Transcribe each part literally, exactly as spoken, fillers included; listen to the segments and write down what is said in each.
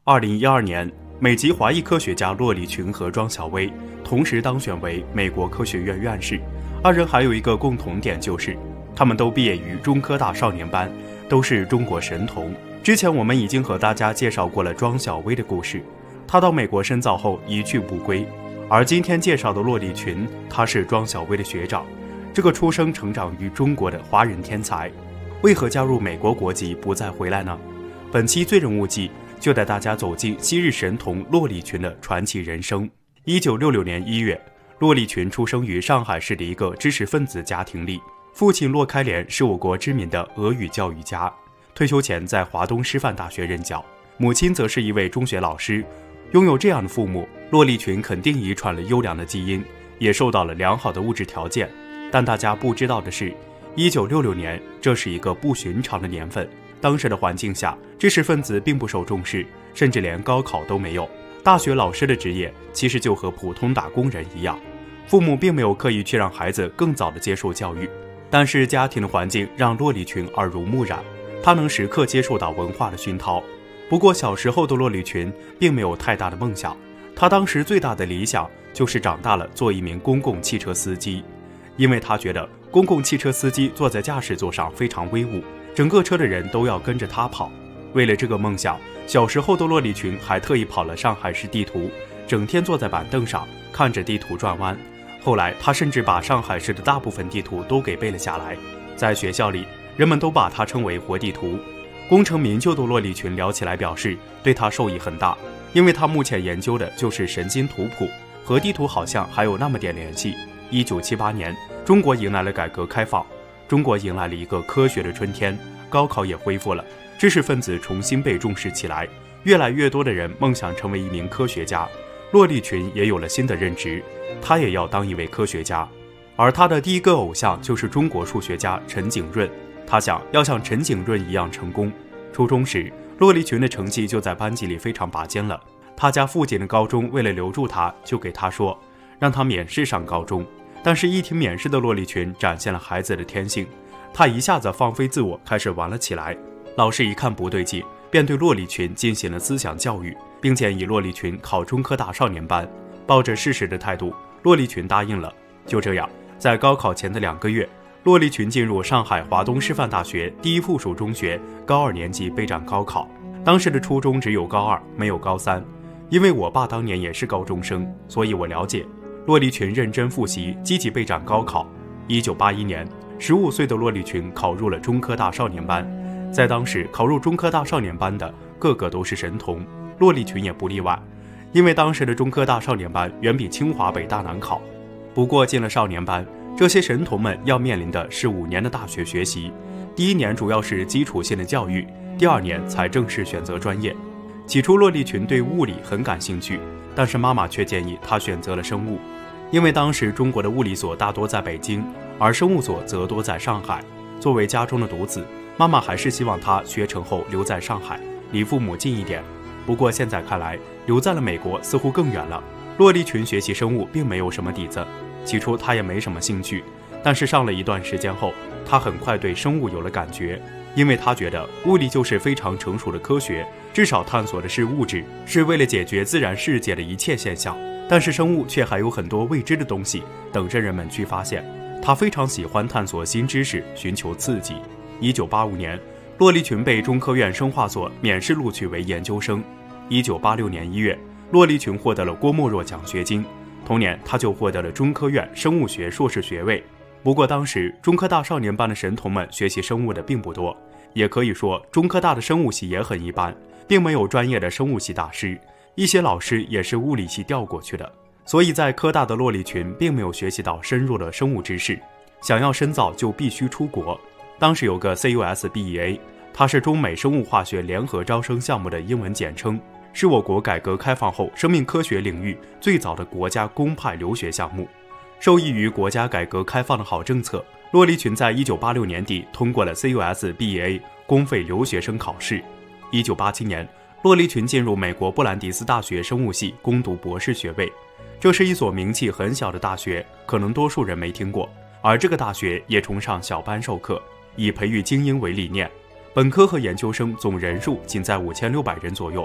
二零一二年，美籍华裔科学家骆立群和庄小薇同时当选为美国科学院院士。二人还有一个共同点，就是他们都毕业于中科大少年班，都是中国神童。之前我们已经和大家介绍过了庄小薇的故事，她到美国深造后一去不归。而今天介绍的骆立群，他是庄小薇的学长，这个出生成长于中国的华人天才，为何加入美国国籍不再回来呢？本期最人物记就带大家走进昔日神童骆立群的传奇人生。一九六六年一月，骆立群出生于上海市的一个知识分子家庭里，父亲骆开莲是我国知名的俄语教育家，退休前在华东师范大学任教，母亲则是一位中学老师。拥有这样的父母，骆立群肯定遗传了优良的基因，也受到了良好的物质条件。但大家不知道的是，一九六六年这是一个不寻常的年份。当时的环境下，知识分子并不受重视，甚至连高考都没有。大学老师的职业其实就和普通打工人一样，父母并没有刻意去让孩子更早的接受教育，但是家庭的环境让骆立群耳濡目染，他能时刻接受到文化的熏陶。不过小时候的骆立群并没有太大的梦想，他当时最大的理想就是长大了做一名公共汽车司机，因为他觉得公共汽车司机坐在驾驶座上非常威武，整个车的人都要跟着他跑。为了这个梦想，小时候的骆立群还特意跑了上海市地图，整天坐在板凳上看着地图转弯。后来他甚至把上海市的大部分地图都给背了下来，在学校里人们都把他称为活地图。功成名就的骆立群聊起来表示，对他受益很大，因为他目前研究的就是神经图谱，和地图好像还有那么点联系。一九七八年，中国迎来了改革开放，中国迎来了一个科学的春天，高考也恢复了，知识分子重新被重视起来，越来越多的人梦想成为一名科学家。骆立群也有了新的认知，他也要当一位科学家。而他的第一个偶像就是中国数学家陈景润，他想要像陈景润一样成功。初中时，骆立群的成绩就在班级里非常拔尖了，他家附近的高中为了留住他，就给他说让他免试上高中。但是一听免试的骆立群展现了孩子的天性，他一下子放飞自我，开始玩了起来。老师一看不对劲，便对骆立群进行了思想教育，并建议骆立群考中科大少年班。抱着试试的态度，骆立群答应了。就这样，在高考前的两个月，骆立群进入上海华东师范大学第一附属中学高二年级备战高考。当时的初中只有高二，没有高三。因为我爸当年也是高中生，所以我了解。骆立群认真复习，积极备战高考。一九八一年，十五岁的骆立群考入了中科大少年班。在当时，考入中科大少年班的个个都是神童，骆立群也不例外。因为当时的中科大少年班远比清华北大难考。不过进了少年班，这些神童们要面临的是五年的大学学习，第一年主要是基础性的教育，第二年才正式选择专业。起初骆立群对物理很感兴趣，但是妈妈却建议他选择了生物，因为当时中国的物理所大多在北京，而生物所则多在上海。作为家中的独子，妈妈还是希望他学成后留在上海，离父母近一点。不过现在看来，留在了美国似乎更远了。骆立群学习生物并没有什么底子，起初他也没什么兴趣，但是上了一段时间后，他很快对生物有了感觉，因为他觉得物理就是非常成熟的科学，至少探索的是物质，是为了解决自然世界的一切现象。但是生物却还有很多未知的东西等着人们去发现。他非常喜欢探索新知识，寻求刺激。一九八五年，骆立群被中科院生化所免试录取为研究生。一九八六年一月，骆立群获得了郭沫若奖学金，同年他就获得了中科院生物学硕士学位。不过当时中科大少年班的神童们学习生物的并不多，也可以说中科大的生物系也很一般，并没有专业的生物系大师，一些老师也是物理系调过去的。所以在科大的骆立群并没有学习到深入的生物知识，想要深造就必须出国。当时有个 C U S B E A， 它是中美生物化学联合招生项目的英文简称，是我国改革开放后生命科学领域最早的国家公派留学项目。受益于国家改革开放的好政策，骆立群在一九八六年底通过了 C U S B E A 公费留学生考试。一九八七年，骆立群进入美国布兰迪斯大学生物系攻读博士学位。这是一所名气很小的大学，可能多数人没听过，而这个大学也崇尚小班授课，以培育精英为理念。本科和研究生总人数仅在五千六百人左右。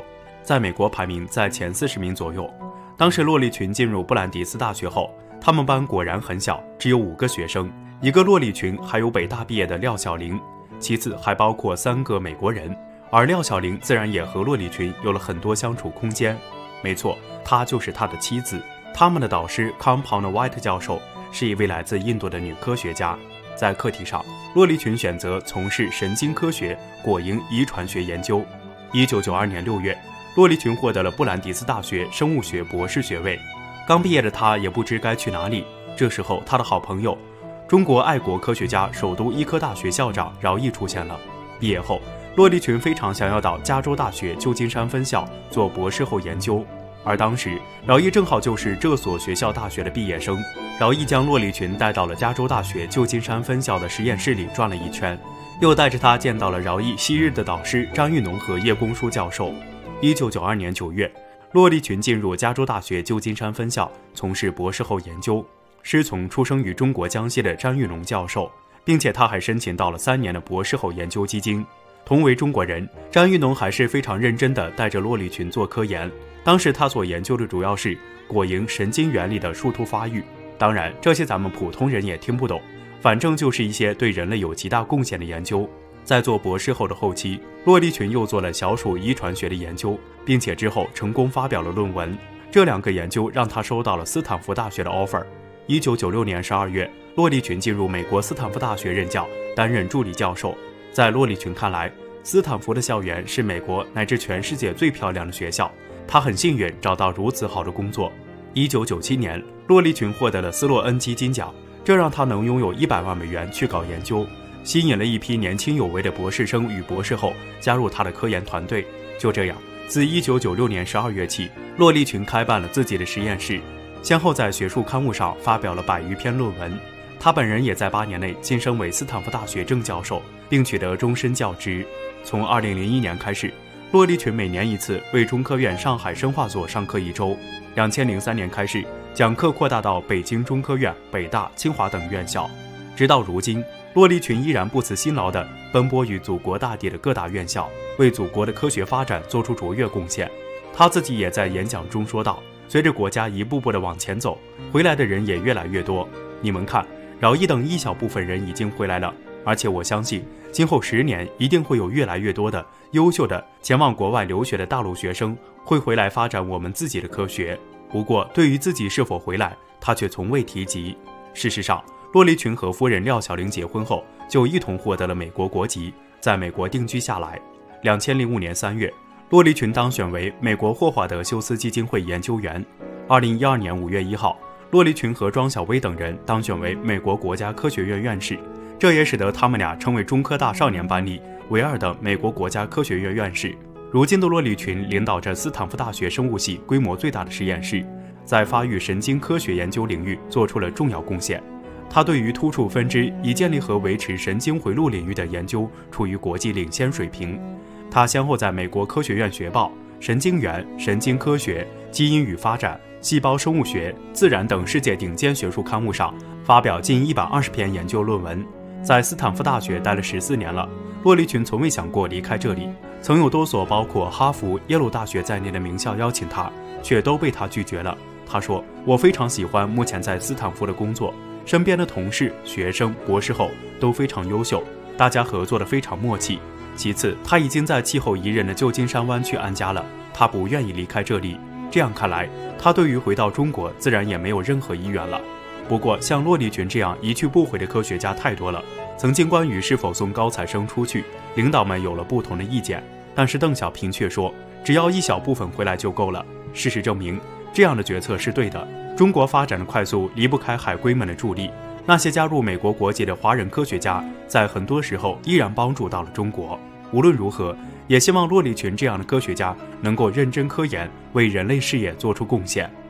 在美国排名在前四十名左右。当时骆立群进入布兰迪斯大学后，他们班果然很小，只有五个学生，一个骆立群，还有北大毕业的廖小玲，其次还包括三个美国人，而廖小玲自然也和骆立群有了很多相处空间。没错，她就是他的妻子。他们的导师 Compound White 教授是一位来自印度的女科学家。在课题上，骆立群选择从事神经科学、果蝇遗传学研究。一九九二年六月，骆立群获得了布兰迪斯大学生物学博士学位。刚毕业的他也不知该去哪里，这时候他的好朋友中国爱国科学家、首都医科大学校长饶毅出现了。毕业后，骆立群非常想要到加州大学旧金山分校做博士后研究，而当时饶毅正好就是这所学校大学的毕业生。饶毅将骆立群带到了加州大学旧金山分校的实验室里转了一圈，又带着他见到了饶毅昔日的导师张玉农和叶公书教授。一九九二年九月，骆立群进入加州大学旧金山分校从事博士后研究，师从出生于中国江西的张玉农教授，并且他还申请到了三年的博士后研究基金。同为中国人，张玉农还是非常认真地带着骆立群做科研。当时他所研究的主要是果蝇神经元里的树突发育，当然这些咱们普通人也听不懂，反正就是一些对人类有极大贡献的研究。在做博士后的后期，骆立群又做了小鼠遗传学的研究，并且之后成功发表了论文。这两个研究让他收到了斯坦福大学的 offer。一九九六年十二月，骆立群进入美国斯坦福大学任教，担任助理教授。在骆立群看来，斯坦福的校园是美国乃至全世界最漂亮的学校，他很幸运找到如此好的工作。一九九七年，骆立群获得了斯洛恩基金奖，这让他能拥有一百万美元去搞研究，吸引了一批年轻有为的博士生与博士后加入他的科研团队。就这样，自一九九六年十二月起，骆立群开办了自己的实验室，先后在学术刊物上发表了百余篇论文。他本人也在八年内晋升为斯坦福大学正教授，并取得终身教职。从二零零一年开始，骆立群每年一次为中科院上海生化所上课一周。两千零三年开始，讲课扩大到北京中科院、北大、清华等院校。直到如今，骆立群依然不辞辛劳地奔波于祖国大地的各大院校，为祖国的科学发展做出卓越贡献。他自己也在演讲中说道，随着国家一步步地往前走，回来的人也越来越多。你们看，饶毅等一小部分人已经回来了，而且我相信今后十年一定会有越来越多的优秀的前往国外留学的大陆学生会回来发展我们自己的科学。不过对于自己是否回来，他却从未提及。事实上，骆立群和夫人廖小玲结婚后就一同获得了美国国籍，在美国定居下来。两千零五年三月，骆立群当选为美国霍华德休斯基金会研究员。二零一二年五月一号，骆立群和庄小薇等人当选为美国国家科学院院士，这也使得他们俩成为中科大少年班里唯二的美国国家科学院院士。如今的骆立群领导着斯坦福大学生物系规模最大的实验室，在发育神经科学研究领域做出了重要贡献。他对于突触分支以建立和维持神经回路领域的研究处于国际领先水平。他先后在美国科学院学报、神经元、神经科学、基因与发展、细胞生物学、自然等世界顶尖学术刊物上发表近一百二十篇研究论文。在斯坦福大学待了十四年了，骆立群从未想过离开这里。曾有多所包括哈佛、耶鲁大学在内的名校邀请他，却都被他拒绝了。他说，我非常喜欢目前在斯坦福的工作，身边的同事、学生、博士后都非常优秀，大家合作的非常默契。其次，他已经在气候宜人的旧金山湾区安家了，他不愿意离开这里。这样看来，他对于回到中国自然也没有任何意愿了。不过像骆立群这样一去不回的科学家太多了，曾经关于是否送高材生出去，领导们有了不同的意见，但是邓小平却说，只要一小部分回来就够了。事实证明，这样的决策是对的。中国发展的快速离不开海归们的助力，那些加入美国国籍的华人科学家在很多时候依然帮助到了中国。无论如何，也希望骆立群这样的科学家能够认真科研，为人类事业做出贡献。